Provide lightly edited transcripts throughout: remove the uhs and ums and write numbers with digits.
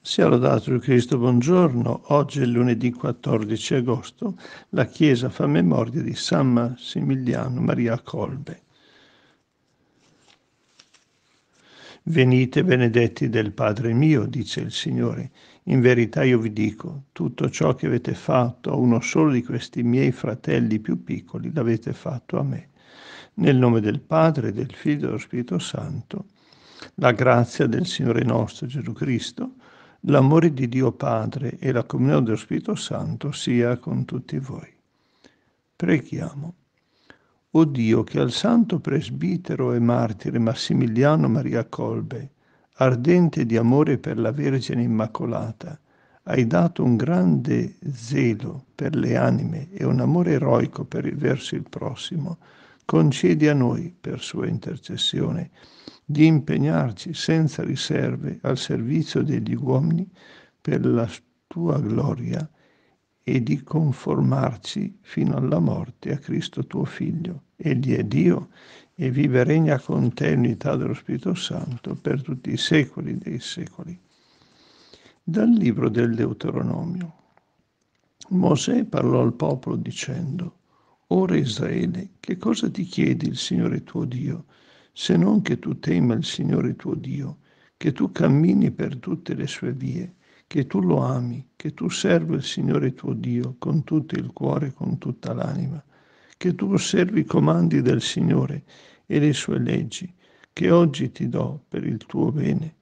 Sia lodato il Cristo, buongiorno. Oggi è lunedì 14 agosto. La Chiesa fa memoria di San Massimiliano Maria Kolbe. Venite benedetti del Padre mio, dice il Signore. In verità io vi dico, tutto ciò che avete fatto a uno solo di questi miei fratelli più piccoli, l'avete fatto a me. Nel nome del Padre, del Figlio e dello Spirito Santo, la grazia del Signore nostro Gesù Cristo, l'amore di Dio Padre e la comunione dello Spirito Santo sia con tutti voi. Preghiamo. O Dio, che al santo presbitero e martire Massimiliano Maria Kolbe, ardente di amore per la Vergine Immacolata, hai dato un grande zelo per le anime e un amore eroico verso il prossimo, concedi a noi, per sua intercessione, di impegnarci senza riserve al servizio degli uomini per la tua gloria e di conformarci fino alla morte a Cristo tuo Figlio. Egli è Dio e vive e regna con te in unità dello Spirito Santo per tutti i secoli dei secoli. Dal libro del Deuteronomio. Mosè parlò al popolo dicendo: Ora Israele, che cosa ti chiede il Signore tuo Dio, se non che tu tema il Signore tuo Dio, che tu cammini per tutte le sue vie, che tu lo ami, che tu servi il Signore tuo Dio con tutto il cuore e con tutta l'anima, che tu osservi i comandi del Signore e le sue leggi, che oggi ti do per il tuo bene.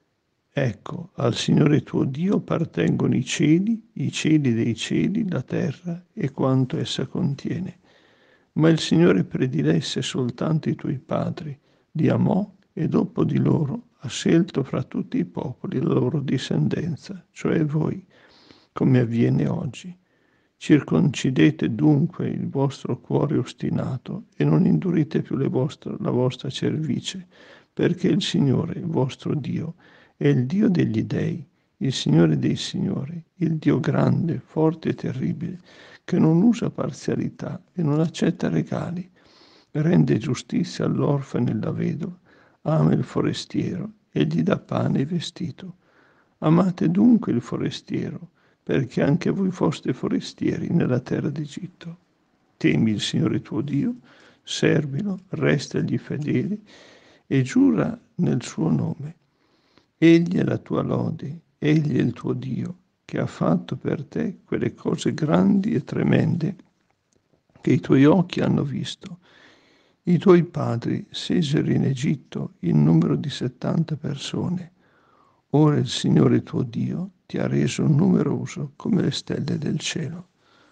Ecco, al Signore tuo Dio appartengono i cieli dei cieli, la terra e quanto essa contiene. Ma il Signore predilesse soltanto i tuoi padri, li amò e dopo di loro ha scelto fra tutti i popoli la loro discendenza, cioè voi, come avviene oggi. Circoncidete dunque il vostro cuore ostinato e non indurite più la vostra cervice, perché il Signore, vostro Dio, è il Dio degli dei, il Signore dei signori, il Dio grande, forte e terribile, che non usa parzialità e non accetta regali, rende giustizia all'orfano e alla vedova, ama il forestiero e gli dà pane e vestito. Amate dunque il forestiero, perché anche voi foste forestieri nella terra d'Egitto. Temi il Signore tuo Dio, servilo, restagli fedele e giura nel suo nome. Egli è la tua lode, egli è il tuo Dio, che ha fatto per te quelle cose grandi e tremende che i tuoi occhi hanno visto. I tuoi padri scesero in Egitto in numero di 70 persone. Ora il Signore tuo Dio ti ha reso numeroso come le stelle del cielo.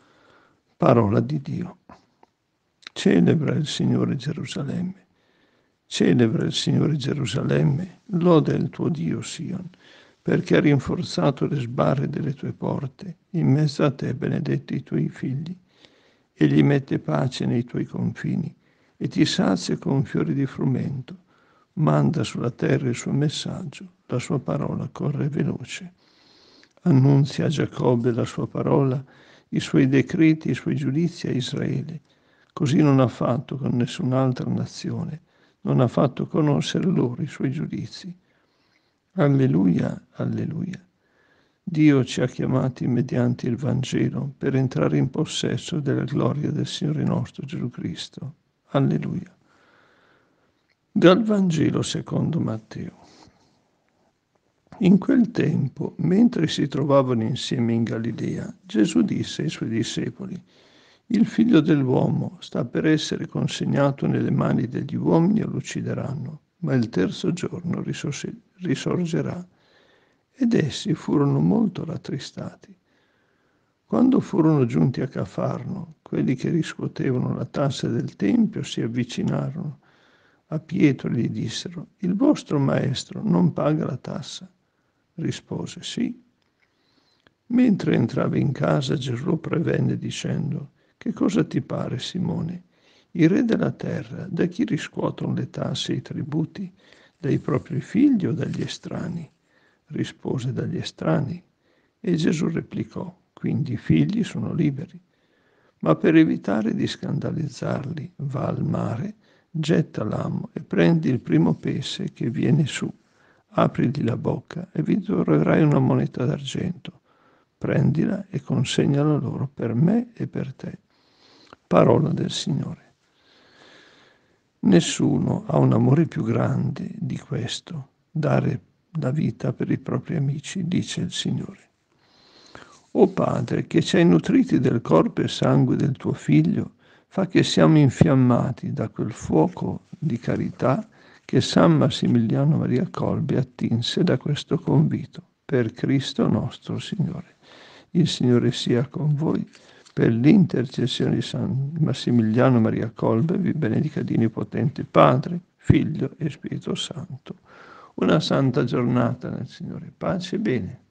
Parola di Dio. Celebra il Signore Gerusalemme. Celebra il Signore Gerusalemme, loda il tuo Dio Sion, perché ha rinforzato le sbarre delle tue porte, in mezzo a te benedetti i tuoi figli. Egli mette pace nei tuoi confini e ti sazia con fiori di frumento. Manda sulla terra il suo messaggio, la sua parola corre veloce. Annunzia a Giacobbe la sua parola, i suoi decreti, i suoi giudizi a Israele. Così non ha fatto con nessun'altra nazione, non ha fatto conoscere loro i suoi giudizi. Alleluia, alleluia. Dio ci ha chiamati mediante il Vangelo per entrare in possesso della gloria del Signore nostro Gesù Cristo. Alleluia. Dal Vangelo secondo Matteo. In quel tempo, mentre si trovavano insieme in Galilea, Gesù disse ai suoi discepoli: Il figlio dell'uomo sta per essere consegnato nelle mani degli uomini e lo uccideranno, ma il terzo giorno risorgerà. Ed essi furono molto rattristati. Quando furono giunti a Cafarno, quelli che riscuotevano la tassa del Tempio si avvicinarono a Pietro e gli dissero: Il vostro maestro non paga la tassa. Rispose: Sì. Mentre entrava in casa, Gesù lo prevenne dicendo: Che cosa ti pare, Simone? I re della terra, da chi riscuotono le tasse e i tributi? Dai propri figli o dagli estranei? Rispose: Dagli estranei. E Gesù replicò: Quindi i figli sono liberi. Ma per evitare di scandalizzarli, va al mare, getta l'amo e prendi il primo pesce che viene su. aprigli la bocca e vi troverai una moneta d'argento. Prendila e consegnala loro per me e per te. Parola del Signore. Nessuno ha un amore più grande di questo, dare la vita per i propri amici, dice il Signore. O Padre, che ci hai nutriti del corpo e sangue del tuo Figlio, fa che siamo infiammati da quel fuoco di carità che San Massimiliano Maria Kolbe attinse da questo convito. Per Cristo nostro Signore. Il Signore sia con voi. Per l'intercessione di San Massimiliano Maria Kolbe vi benedica Dio Onnipotente, Padre, Figlio e Spirito Santo. Una santa giornata nel Signore. Pace e bene.